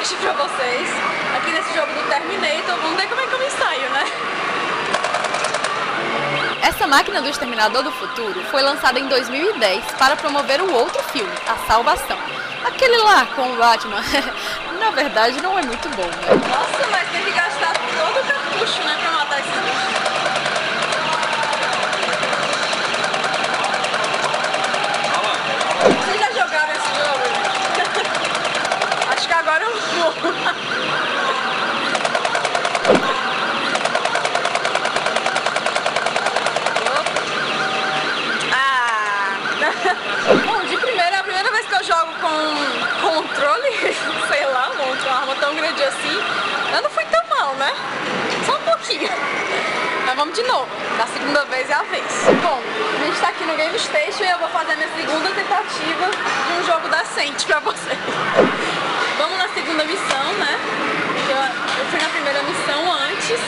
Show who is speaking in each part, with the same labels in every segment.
Speaker 1: teste pra vocês aqui nesse jogo do Terminator. Vamos ver como é que eu me saio, né?
Speaker 2: Essa máquina do Exterminador do Futuro foi lançada em 2010 para promover o outro filme, A Salvação. Aquele lá com o Batman, na verdade não é muito bom, né?
Speaker 1: Nossa, mas tem que gastar todo o cartucho, né, pra matar esse bicho. Vocês já jogaram esse jogo, gente? Acho que agora eu vou. Bom, de primeira, é a primeira vez que eu jogo com controle, sei lá, uma arma tão grande assim. Eu não fui tão mal, né? Só um pouquinho. Mas vamos de novo, da segunda vez é a vez. Bom, a gente tá aqui no Game Station e eu vou fazer a minha segunda tentativa de um jogo decente pra vocês. Vamos na segunda missão, né? Eu fui na primeira missão antes.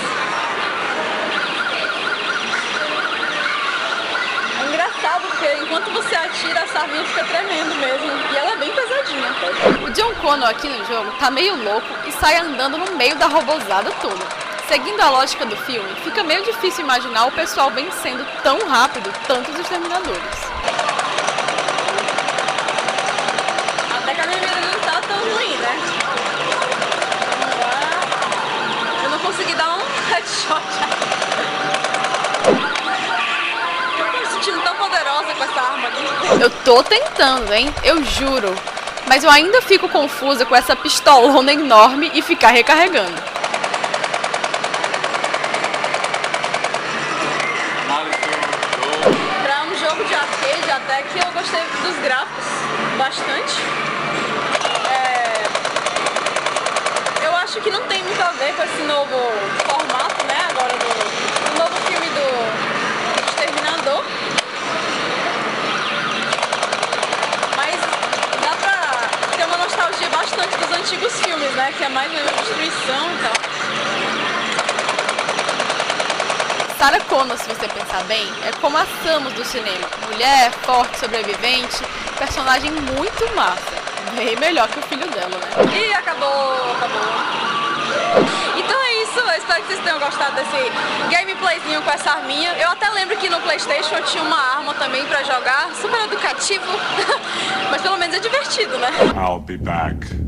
Speaker 1: Engraçado, porque enquanto você atira, essa arminha fica tremendo mesmo. E ela é bem pesadinha.
Speaker 2: O John Connor aqui no jogo tá meio louco e sai andando no meio da robozada toda. Seguindo a lógica do filme, fica meio difícil imaginar o pessoal vencendo tão rápido tantos exterminadores.
Speaker 1: Até que a minha mira não tá tão ruim, né? Vamos lá. Eu não consegui dar um headshot. Tão poderosa com essa arma aqui.
Speaker 2: Eu tô tentando, hein? Eu juro. Mas eu ainda fico confusa com essa pistolona enorme e ficar recarregando.
Speaker 1: Pra um jogo de arcade, até que eu gostei dos gráficos bastante. Eu acho que não tem muito a ver com esse novo formato, né? Agora do novo filme do Exterminador. Nostalgia bastante dos antigos filmes, né? Que é mais uma destruição e tal.
Speaker 2: Sarah Connor, se você pensar bem, é como a Samus do cinema. Mulher, forte, sobrevivente, personagem muito massa. Bem melhor que o filho dela, né?
Speaker 1: Ih, acabou. Então é isso, eu espero que vocês tenham gostado desse gameplayzinho com essa arminha. Eu até lembro que no PlayStation eu tinha uma arma também pra jogar, super educativo, mas pelo menos é divertido, né?
Speaker 3: I'll be back.